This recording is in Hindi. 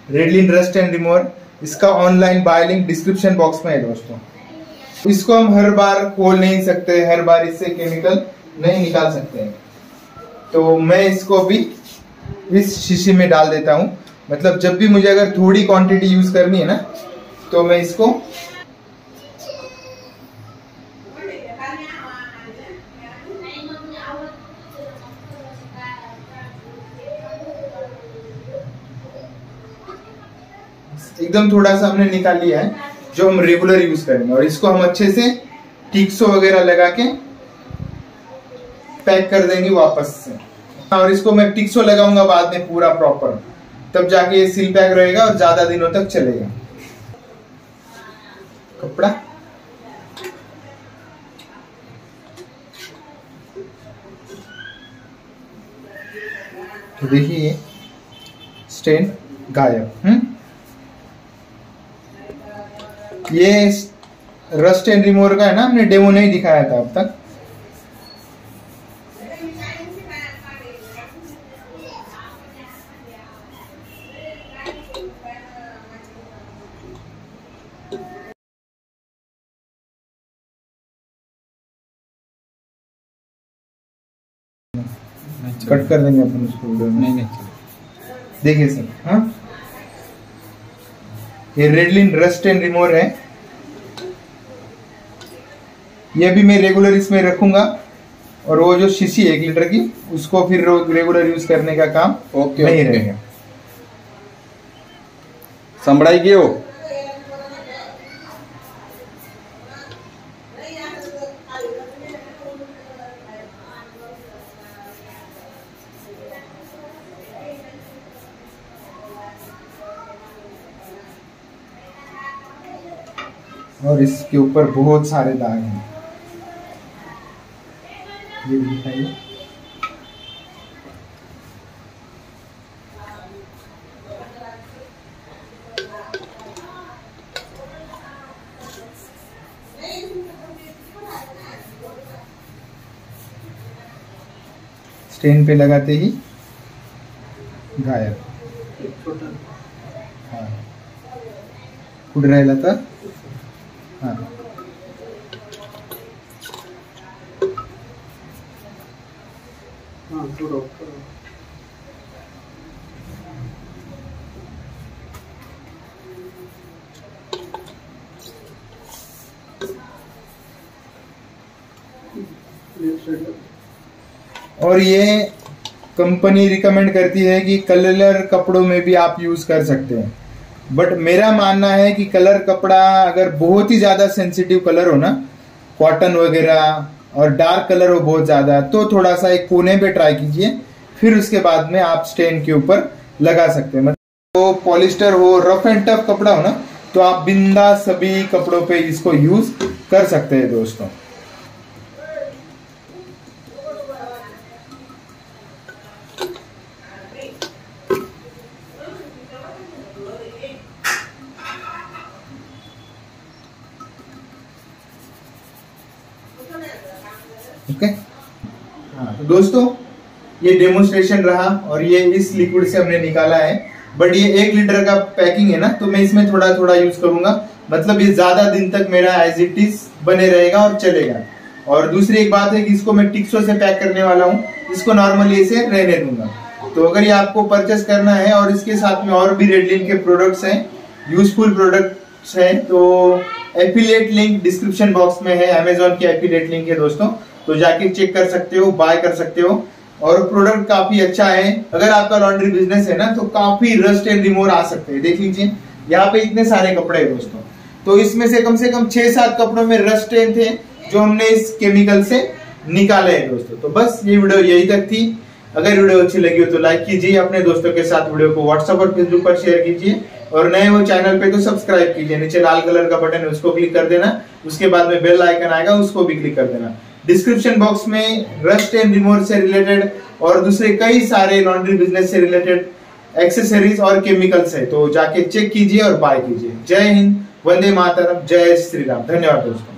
रेडलिन रस्ट एंड रिमूवर। इसका online buy link description box में है दोस्तों। इसको हम हर बार खोल नहीं सकते, हर बार इससे केमिकल नहीं निकाल सकते हैं, तो मैं इसको भी इस शीशी में डाल देता हूं। मतलब जब भी मुझे अगर थोड़ी क्वांटिटी यूज करनी है ना, तो मैं इसको एकदम थोड़ा सा हमने निकाल लिया है जो हम रेगुलर यूज करेंगे, और इसको हम अच्छे से टिक्सो वगैरह लगा के पैक कर देंगे वापस से। और इसको मैं टिक्सो लगाऊंगा बाद में पूरा प्रॉपर, तब जाके ये सील पैक रहेगा और ज्यादा दिनों तक चलेगा। कपड़ा तो देखिए स्टेन गायब। ये रस्ट एंड रिमूवर का है ना, हमने डेमो नहीं दिखाया था अब तक। कट कर देंगे अपन उसको वीडियो में। नहीं देखिए सर, हाँ ये रेडलिन रस्ट एंड रिमूवर है। ये भी मैं रेगुलर इसमें रखूंगा, और वो जो शीशी है 1 लीटर की, उसको फिर रेगुलर यूज करने का काम नहीं रहेगा। संभड़ाई गयो और इसके ऊपर बहुत सारे दाग हैं, ये भी दिखाइए। स्टेन पे लगाते ही गायब। हाँ कुठे राहिला तर हाँ और ये कंपनी रिकमेंड करती है कि कलर कपड़ों में भी आप यूज कर सकते हैं, बट मेरा मानना है कि कलर कपड़ा अगर बहुत ही ज्यादा सेंसिटिव कलर हो ना, कॉटन वगैरह, और डार्क कलर हो बहुत ज्यादा, तो थोड़ा सा एक कोने पे ट्राई कीजिए, फिर उसके बाद में आप स्टेन के ऊपर लगा सकते हैं। मतलब तो पॉलिस्टर हो, रफ एंड टफ कपड़ा हो ना, तो आप बिंदास सभी कपड़ों पे इसको यूज कर सकते हैं दोस्तों। ओके हाँ, तो दोस्तों ये डेमोन्स्ट्रेशन रहा, और ये इस लिक्विड से हमने निकाला है। बट ये 1 लीटर का पैकिंग है ना, तो मैं इसमें थोड़ा थोड़ा यूज करूंगा, मतलब ये ज्यादा दिन तक मेरा एज इट इज बने रहेगा और चलेगा। और दूसरी एक बात है कि इसको मैं टिक्सो से पैक करने वाला हूँ, इसको नॉर्मली इसे रहने दूंगा। तो अगर ये आपको परचेस करना है और इसके साथ में और भी रेडलिन के प्रोडक्ट्स हैं, यूजफुल प्रोडक्ट्स हैं, तो एफिलिएट लिंक डिस्क्रिप्शन बॉक्स में है, अमेजोन की एफिलिएट लिंक है दोस्तों, तो जाके चेक कर सकते हो, बाय कर सकते हो। और प्रोडक्ट काफी अच्छा है। अगर आपका लॉन्ड्री बिजनेस है ना, तो काफी रस्ट एंड रिमूवर आ सकते हैं। देख लीजिए यहाँ पे इतने सारे कपड़े हैं दोस्तों, तो इसमें से कम 6-7 कपड़ों में रस्ट एंड थे जो हमने इस केमिकल से निकाले हैं दोस्तों। तो बस ये वीडियो यही तक थी। अगर वीडियो अच्छी लगी हो तो लाइक कीजिए, अपने दोस्तों के साथ वीडियो को व्हाट्सएप और फेसबुक पर शेयर कीजिए, और नए हो चैनल पे तो सब्सक्राइब कीजिए। नीचे लाल कलर का बटन है, उसको क्लिक कर देना, उसके बाद में बेल आइकन आएगा, उसको भी क्लिक कर देना। डिस्क्रिप्शन बॉक्स में रस्ट एंड रिमूवर से रिलेटेड और दूसरे कई सारे लॉन्ड्री बिजनेस से रिलेटेड एक्सेसरीज और केमिकल्स है, तो जाके चेक कीजिए और बाय कीजिए। जय हिंद, वंदे मातरम, जय श्री राम। धन्यवाद दोस्तों।